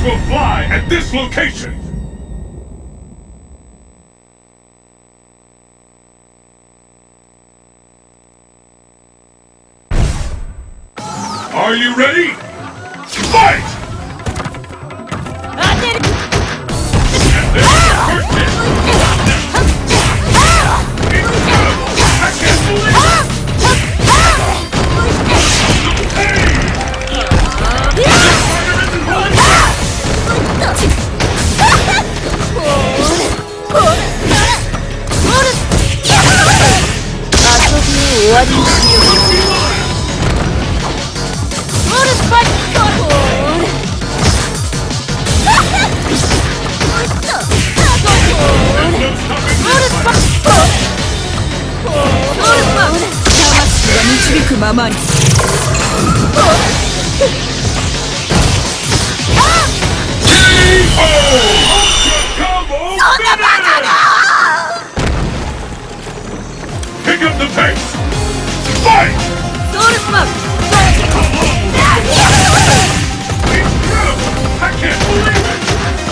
will fly at this location! Are you ready? Fight! And there's the first hit! Incredible! I can't believe it! Pick up the pace! Fight! Incredible! I can't believe it!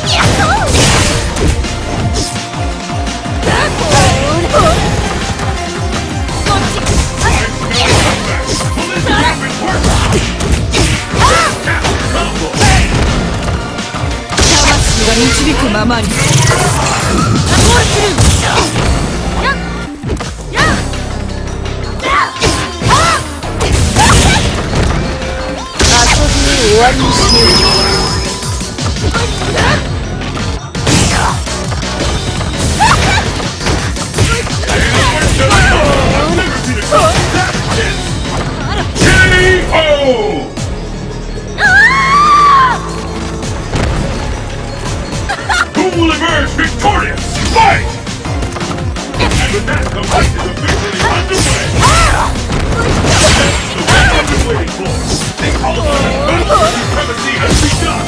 Who will emerge victorious? Fight! And with that, the fight is officially underway! That's the way I've been waiting for! The ultimate battle for supremacy has begun!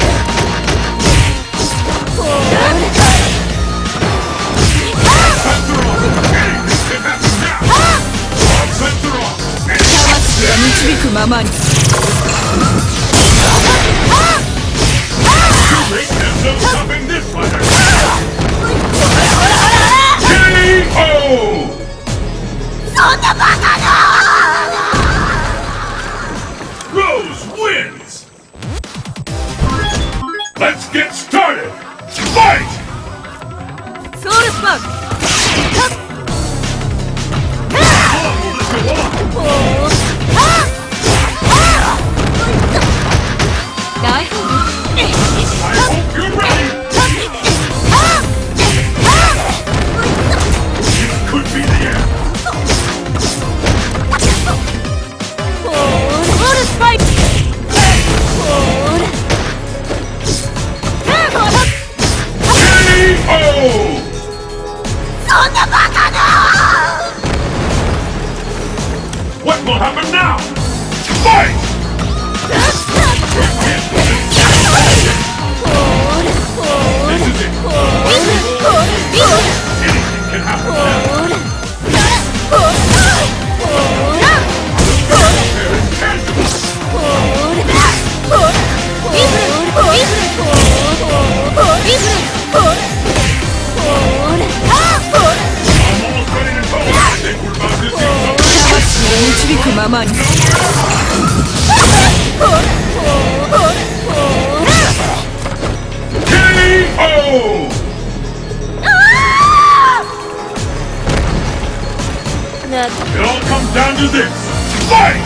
Center off! Anything can happen now! Center off! There's no stopping this fighter! K.O. Rose wins! Let's get started! Fight! How long will this go on? I hope you're ready! This could be the end! What will happen now? Fight! This is it! Anything can happen now! It all comes down to this. Fight!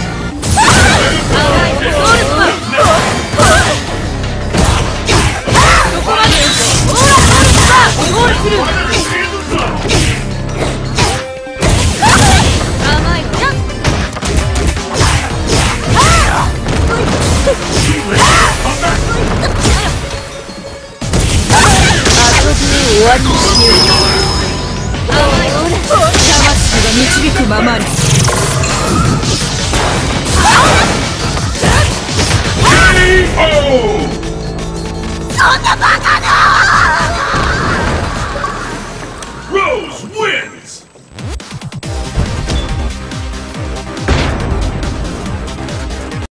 K.O.